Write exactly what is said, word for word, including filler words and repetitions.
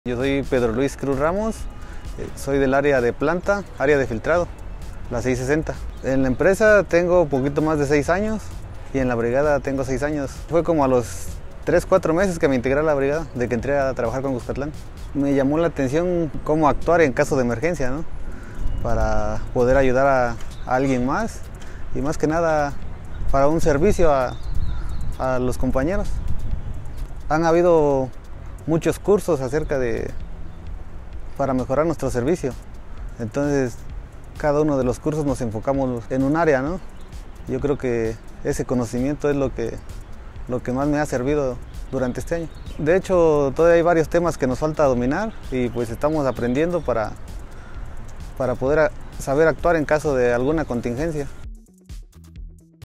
Yo soy Pedro Luis Cruz Ramos, soy del área de planta, área de filtrado, la seiscientos sesenta. En la empresa tengo poquito más de seis años y en la brigada tengo seis años. Fue como a los tres, cuatro meses que me integré a la brigada, de que entré a trabajar con Cuscatlán. Me llamó la atención cómo actuar en caso de emergencia, ¿no? Para poder ayudar a, a alguien más y más que nada para un servicio a, a los compañeros. Han habido muchos cursos acerca de para mejorar nuestro servicio. Entonces, cada uno de los cursos nos enfocamos en un área, ¿no? Yo creo que ese conocimiento es lo que, lo que más me ha servido durante este año. De hecho, todavía hay varios temas que nos falta dominar y pues estamos aprendiendo para, para poder saber actuar en caso de alguna contingencia.